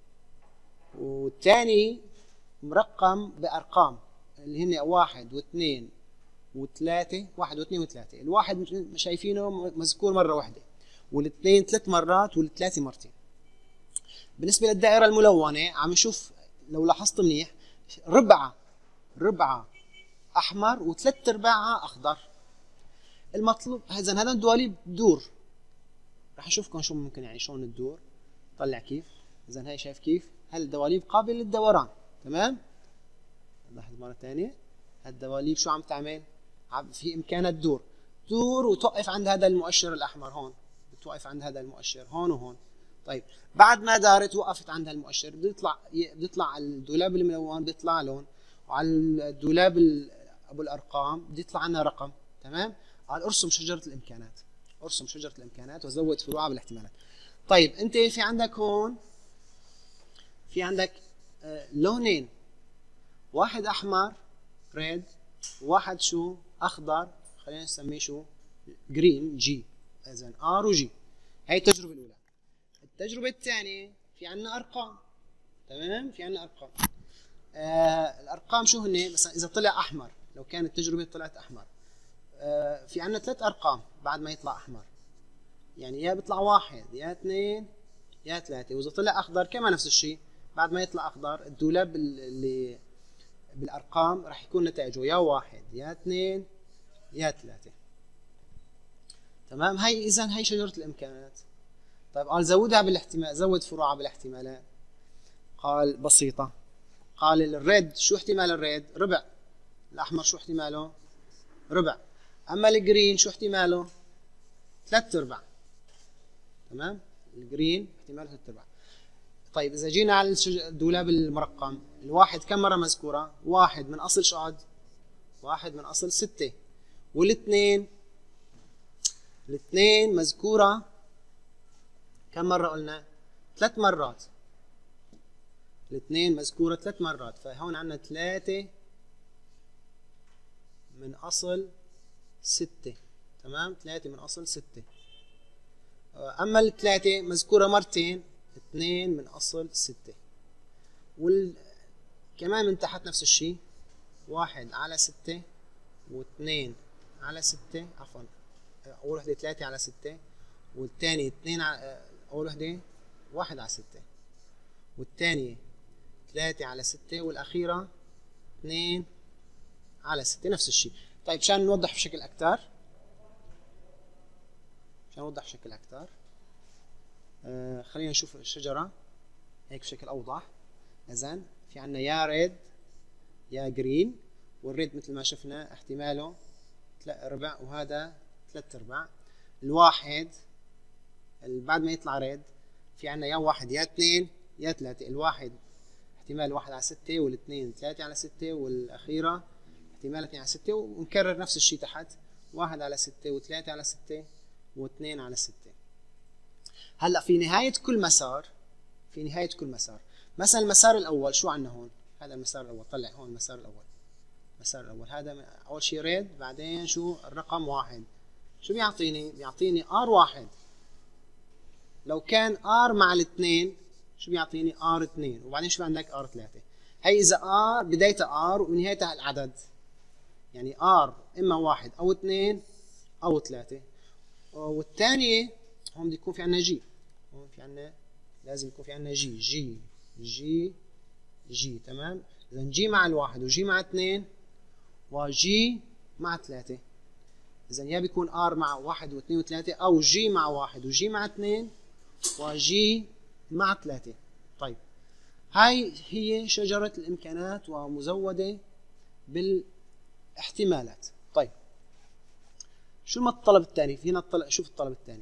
والثاني مرقم بارقام اللي هن واحد واثنين وثلاثة، واحد واثنين وثلاثة. الواحد شايفينه مذكور مرة واحدة، والاثنين ثلاث مرات، والثلاثة مرتين. بالنسبة للدائرة الملونة عم نشوف لو لاحظت منيح ربعة ربعة احمر وثلاث ارباعها اخضر. المطلوب اذا هذا الدواليب تدور. رح نشوفكم شو ممكن يعني شلون تدور. طلع كيف. اذا هي شايف كيف هالدواليب قابله للدوران. تمام. لاحظ مره ثانيه هالدواليب شو عم تعمل؟ عم في امكانها تدور تدور وتوقف عند هذا المؤشر الاحمر هون، بتوقف عند هذا المؤشر هون وهون. طيب بعد ما دارت وقفت عند هالمؤشر بيطلع بيطلع الدولاب الملون بيطلع لون، وعلى الدولاب ابو الارقام بده يطلع لنا رقم. تمام. قال ارسم شجره الامكانات، ارسم شجره الامكانات وزود فروعها بالاحتمالات. طيب انت في عندك هون في عندك آه لونين، واحد احمر ريد، وواحد شو؟ اخضر، خلينا نسميه شو؟ جرين، جي. اذا ار وجي. هي التجربه الاولى. التجربه الثانيه في عندنا ارقام. تمام. في عندنا ارقام. آه الارقام شو هن؟ مثلا اذا طلع احمر، لو كانت التجربه طلعت احمر، آه في عندنا ثلاث ارقام بعد ما يطلع احمر. يعني يا بيطلع واحد يا اثنين يا ثلاثه. واذا طلع اخضر كمان نفس الشيء، بعد ما يطلع اخضر الدولاب اللي بالارقام راح يكون نتائجه يا واحد يا اثنين يا ثلاثه. تمام. هي اذا هي شجره الامكانات. طيب قال زودها بالاحتمال، زود فروعها بالاحتمالات. قال بسيطه. قال الريد شو احتمال الريد؟ ربع. الاحمر شو احتماله؟ ربع. اما الجرين شو احتماله؟ ثلاث ارباع. تمام. الجرين احتماله ثلاث ارباع. طيب اذا جينا على الدولاب المرقم، الواحد كم مره مذكوره؟ واحد من اصل شو عد؟ واحد من اصل ستة. والاثنين الاثنين مذكوره كم مره قلنا؟ ثلاث مرات. الاثنين مذكوره ثلاث مرات، فهون عندنا ثلاثة من اصل ستة. تمام. ثلاثة من اصل ستة. اما الثلاثة مذكوره مرتين، اثنين من اصل ستة. وال كمان من تحت نفس الشيء، واحد على ستة واثنين على ستة، عفوا اول وحده ثلاثة على ستة، والثاني اثنين على اول وحده واحد على ستة، والثانيه ثلاثة على ستة، والاخيره اثنين على ستة، نفس الشيء. طيب مشان نوضح بشكل اكثر مشان نوضح بشكل اكثر آه خلينا نشوف الشجره هيك بشكل اوضح. اذا في عندنا يا ريد يا جرين، والريد مثل ما شفنا احتماله ربع وهذا ثلاث ارباع. الواحد بعد ما يطلع ريد في عندنا يا واحد يا اثنين يا ثلاثة. الواحد احتمال واحد على ستة، والاثنين ثلاثة على ستة، والاخيره احتمال اثنين على ستة، ونكرر نفس الشيء تحت، واحد على ستة وثلاثة على ستة واثنين على ستة. هلا في نهايه كل مسار في نهايه كل مسار مثلا المسار الاول شو عندنا هون؟ هذا المسار الاول، طلع هون المسار الاول. المسار الاول هذا اول شيء ريد، بعدين شو الرقم واحد، شو بيعطيني؟ بيعطيني ار واحد. لو كان ار مع الاثنين شو بيعطيني؟ ار اثنين، وبعدين شو عندك؟ ار ثلاثة. هي اذا ار بدايتها ار ونهايتها العدد، يعني ار اما واحد او اثنين او ثلاثة. والثانية هون بده يكون في عندنا جي، هون في عندنا لازم يكون في عندنا جي جي جي جي. تمام؟ اذا جي مع الواحد وجي مع اثنين وجي مع ثلاثة. اذا يا بيكون ار مع واحد واثنين وثلاثة، او جي مع واحد وجي مع اثنين وجي مع ثلاثة. طيب هاي هي شجرة الامكانات ومزودة بالاحتمالات. طيب شو الطلب الثاني؟ فينا الطلب، شوف الطلب الثاني.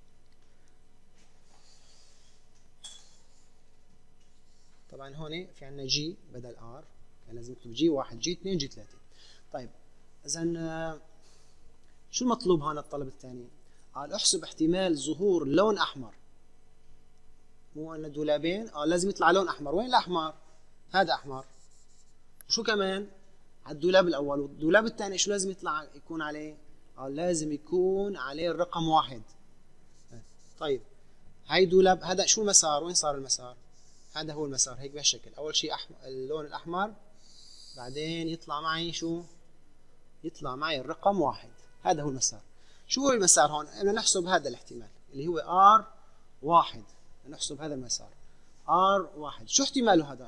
طبعا هون في عندنا جي بدل ار، يعني لازم نكتب جي واحد جي اثنين جي ثلاثة. طيب اذا شو المطلوب هون الطلب الثاني؟ قال احسب احتمال ظهور لون احمر. مو عندنا دولابين، اه لازم يطلع لون احمر. وين الاحمر؟ هذا احمر. وشو كمان؟ على الدولاب الاول. والدولاب الثاني شو لازم يطلع يكون عليه؟ اه لازم يكون عليه الرقم واحد. طيب هاي دولاب، هذا شو المسار؟ وين صار المسار؟ هذا هو المسار هيك بهالشكل. اول شيء أحمر، اللون الاحمر، بعدين يطلع معي شو؟ يطلع معي الرقم واحد. هذا هو المسار. شو هو المسار هون؟ بدنا نحسب هذا الاحتمال اللي هو ار واحد. نحسب هذا المسار ار واحد. شو احتماله هذا؟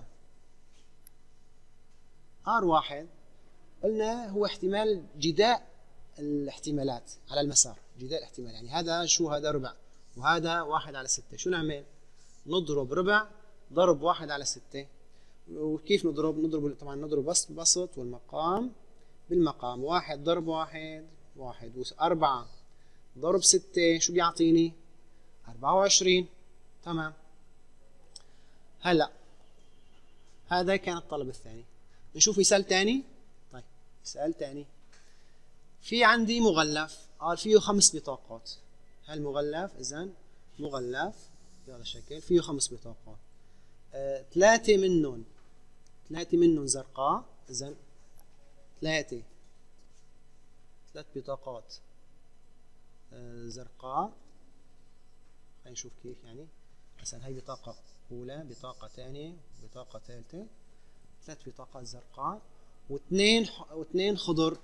ار واحد قلنا هو احتمال جداء الاحتمالات على المسار. جداء الاحتمال يعني هذا شو؟ هذا ربع، وهذا واحد على ستة. شو نعمل؟ نضرب ربع ضرب واحد على ستة. وكيف نضرب؟ نضرب طبعا نضرب بسط بسط والمقام بالمقام. واحد ضرب واحد واحد، وأربعة ضرب ستة شو بيعطيني؟ أربعة وعشرين. تمام. هلا هذا كان الطلب الثاني. نشوف مثال ثاني. طيب مثال ثاني، في عندي مغلف قال فيه خمس بطاقات. هالمغلف اذا مغلف بهذا الشكل فيه خمس بطاقات، آه، ثلاثة منهم ثلاثة منهم زرقاء. اذا ثلاثة ثلاث بطاقات آه زرقاء. خلينا نشوف كيف يعني. مثلا هي بطاقة أولى، بطاقة ثانية، بطاقة ثالثة. ثلاث بطاقات زرقاء واثنين واثنين خضر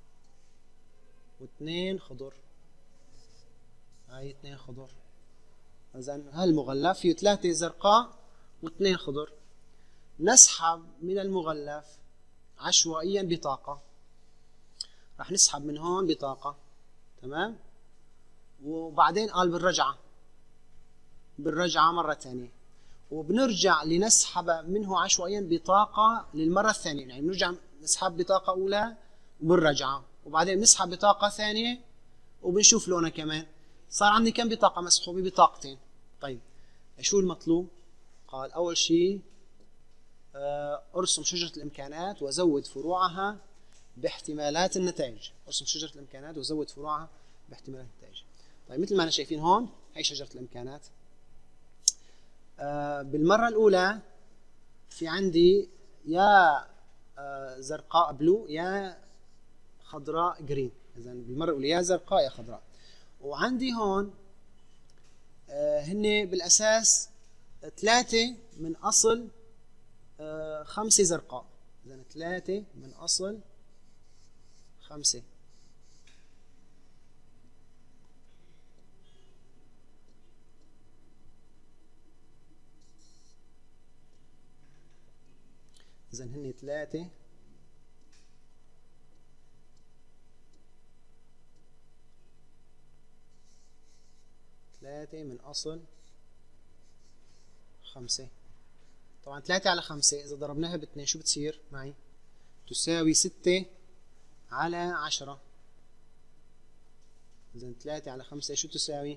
واثنين خضر. هاي اثنين خضر. إذا هالمغلف فيه ثلاثة زرقاء واثنين خضر. نسحب من المغلف عشوائيا بطاقة. راح نسحب من هون بطاقة. تمام. وبعدين قال بالرجعة بالرجعة مرة ثانية، وبنرجع لنسحب منه عشوائيا بطاقة للمرة الثانية. يعني بنرجع نسحب بطاقة أولى وبالرجعة، وبعدين بنسحب بطاقة ثانية وبنشوف لونها كمان. صار عندي كم بطاقة مسحوبة؟ بطاقتين. طيب شو المطلوب؟ قال أول شيء ارسم شجرة الإمكانات وزود فروعها باحتمالات النتائج. ارسم شجرة الإمكانات وزود فروعها باحتمالات النتائج. طيب مثل ما أنا شايفين هون هي شجرة الإمكانات. آه بالمرة الأولى في عندي يا آه زرقاء بلو يا خضراء جرين. إذا بالمرة الأولى يا زرقاء يا خضراء. وعندي هون آه هن بالأساس ثلاثة من أصل آه خمسة زرقاء. إذا ثلاثة من أصل خمسة. إذا هن ثلاثة ثلاثة من أصل خمسة. طبعا ثلاثة على خمسة إذا ضربناها باثنين شو بتصير معي؟ تساوي ستة على عشرة. إذا ثلاثة على خمسة شو تساوي؟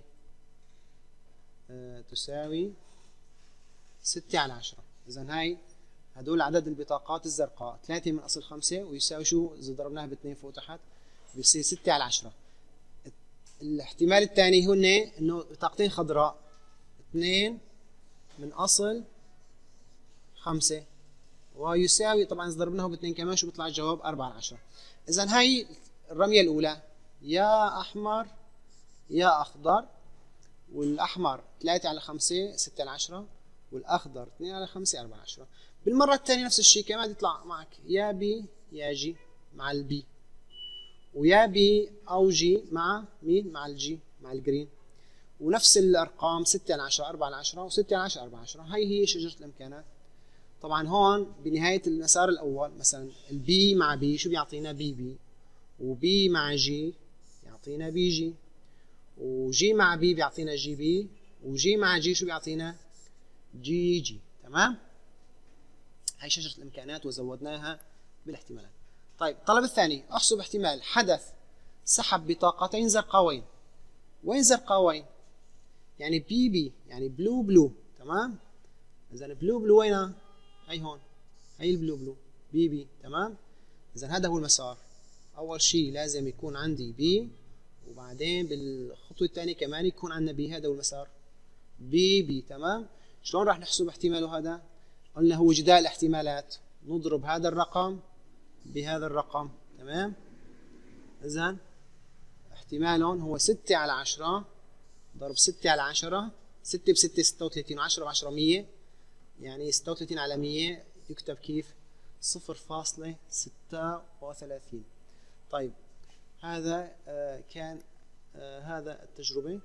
آه تساوي ستة على عشرة. إذا هاي هدول عدد البطاقات الزرقاء. ثلاثة من أصل خمسة ويساوي شو إذا ضربناها باثنين فوق تحت؟ بيصير ستة على عشرة. الاحتمال الثاني هو إنه بطاقتين خضراء. اثنين من أصل خمسة ويساوي، طبعا إذا ضربناه باثنين كمان شو بيطلع الجواب؟ أربعة على عشرة. إذا هاي الرمية الأولى، يا أحمر يا أخضر، والأحمر ثلاثة على خمسة ستة على عشرة، والأخضر اثنين على خمسة أربعة على عشرة. بالمرة الثانية نفس الشيء كمان يطلع معك يا بي يا جي مع البي، ويا بي أو جي مع مين؟ مع الجي مع الجرين، ونفس الأرقام ستة على عشرة أربعة على عشرة وستة على عشرة أربعة على عشرة. هاي هي شجرة الإمكانات. طبعا هون بنهاية المسار الأول مثلا البي مع بي شو بيعطينا؟ بي بي، وبي مع جي يعطينا بي جي، وجي مع بي بيعطينا جي بي، وجي مع جي شو بيعطينا؟ جي جي. تمام؟ هاي شجرة الإمكانات وزودناها بالاحتمالات. طيب الطلب الثاني، احسب احتمال حدث سحب بطاقتين زرقاوين. وين زرقاوين؟ يعني بي بي يعني بلو بلو. تمام؟ إذا بلو بلو وينها؟ هي هون، هي البلو بلو بي بي. تمام؟ إذا هذا هو المسار. أول شيء لازم يكون عندي بي، وبعدين بالخطوة الثانية كمان يكون عندنا بي. هذا هو المسار بي بي. تمام؟ شلون راح نحسب احتماله هذا؟ قلنا هو جدال الاحتمالات، نضرب هذا الرقم بهذا الرقم. تمام؟ إذا احتمالهم هو ستة على عشرة ضرب ستة على عشرة، ستة بستة ستة وثلاثين، وعشرة بعشرة مية، يعني ستة وثلاثين على مية يكتب كيف؟ صفر فاصلة ستة وثلاثين. طيب هذا آه كان آه هذا التجربة.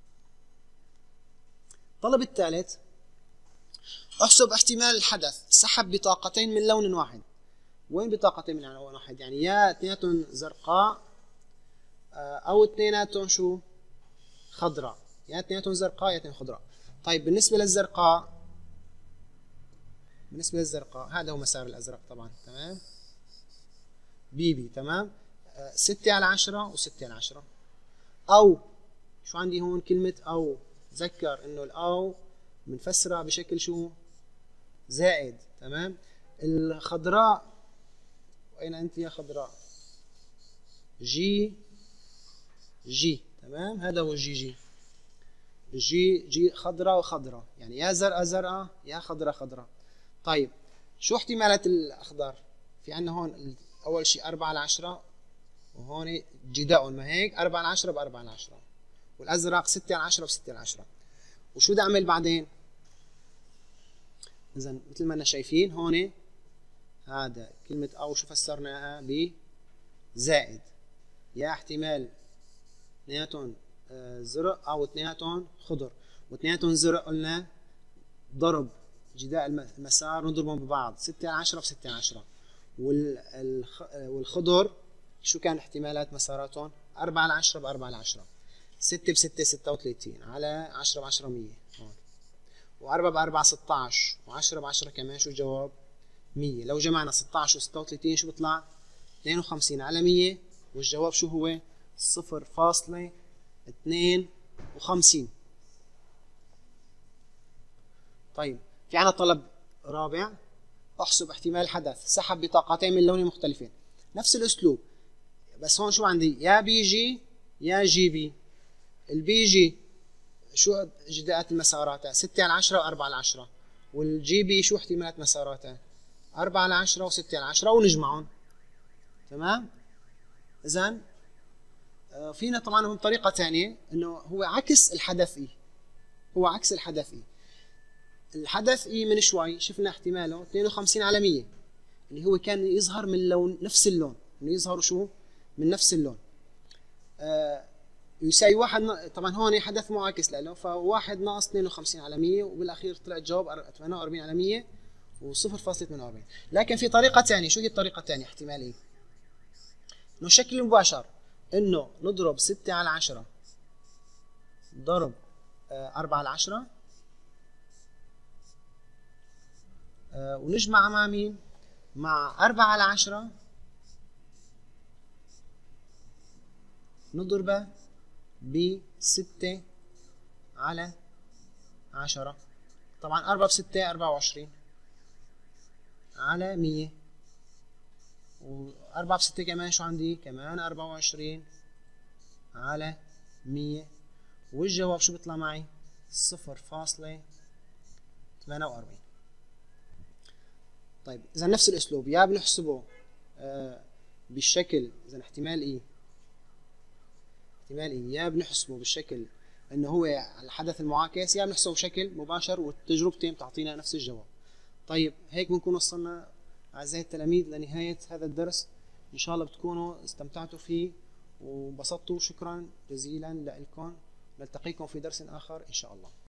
الطلب الثالث، احسب احتمال الحدث سحب بطاقتين من لون واحد. وين بطاقتين من لون واحد؟ يعني يا اثنيناتهم زرقاء آه او اثنيناتهم شو؟ خضراء. يا اثنيناتهم زرقاء يا اثنيناتهم خضراء. طيب بالنسبة للزرقاء، بالنسبة للزرقاء هذا هو مسار الأزرق طبعا. تمام؟ بي بي. تمام؟ آه ستة على عشرة وستة على عشرة. أو شو عندي هون؟ كلمة أو. تذكر إنه الأو بنفسرها بشكل شو؟ زائد. تمام؟ الخضراء، أين أنت يا خضراء؟ جي جي. تمام؟ هذا هو جي جي. جي جي خضراء وخضراء، يعني يا زرقاء زرقاء يا خضراء خضراء. طيب شو احتمالات الأخضر؟ في عندنا هون أول شيء أربعة على عشرة، وهون جداء ما هيك أربعة على عشرة بأربعة على عشرة، والأزرق ستة على عشرة بستة على عشرة. وشو بدي أعمل بعدين؟ إذا مثل ما أنا شايفين هون هذا كلمة أو شو فسرناها؟ بزائد. يا احتمال اثنيناتهم زرق أو اثنيناتهم خضر، واثنيناتهم زرق قلنا ضرب جداء المسار نضربهم ببعض ستة على عشرة بستة على عشرة. والخضر شو كان احتمالات مساراتهم؟ أربعة على عشرة بأربعة على عشرة، ستة بستة ستة وثلاثين، على عشرة بعشرة مية هون، وأربعة بأربعة ستة عشر، وعشرة بعشرة كمان شو الجواب؟ مية. لو جمعنا ستة عشر وستة وثلاثين شو بيطلع؟ اثنين وخمسين على مية، والجواب شو هو؟ صفر فاصلة اثنين وخمسين. طيب في عنا طلب رابع، احسب احتمال حدث سحب بطاقتين من لون مختلفين. نفس الاسلوب، بس هون شو عندي؟ يا بي جي يا جي بي. البي جي شو جداءات المسارات؟ ستة على عشرة وأربعة على عشرة. والجي بي شو احتمالات مساراتها؟ أربعة على عشرة وستة على عشرة، ونجمعهم. تمام؟ إذن فينا طبعا هم طريقة ثانية، إنه هو عكس الحدث إي. هو عكس الحدث إي. الحدث إي من شوي شفنا احتماله اثنين وخمسين على مية، اللي هو كان يظهر من لون نفس اللون، إنه يظهروا شو؟ من نفس اللون. آه يساوي واحد. طبعا هون حدث معاكس له، فواحد ناقص اثنين وخمسين على مية، وبالاخير طلع الجواب ثمانية وأربعين على مية وصفر فاصلة ثمانية وأربعين. لكن في طريقه ثانيه. شو هي الطريقه الثانيه؟ احتماليه انه شكل مباشر، انه نضرب ستة على عشرة ضرب أربعة على عشرة، آه ونجمع مع مين؟ مع أربعة على عشرة نضربه بستة على عشرة. طبعا أربعة بستة أربعة وعشرين على مية، وأربعة بستة كمان شو عندي؟ كمان أربعة وعشرين على مية، والجواب شو بيطلع معي؟ صفر فاصلة ثمانية وأربعين. طيب اذا نفس الاسلوب يا بنحسبه آه بالشكل، اذا احتمال اي احتمال اي يا بنحسبه بالشكل انه هو الحدث المعاكس، يا بنحسبه بشكل مباشر والتجربتين بتعطينا نفس الجواب. طيب هيك بنكون وصلنا اعزائي التلاميذ لنهاية هذا الدرس، ان شاء الله بتكونوا استمتعتوا فيه وانبسطتوا. شكرا جزيلا لكم، نلتقيكم في درس اخر ان شاء الله.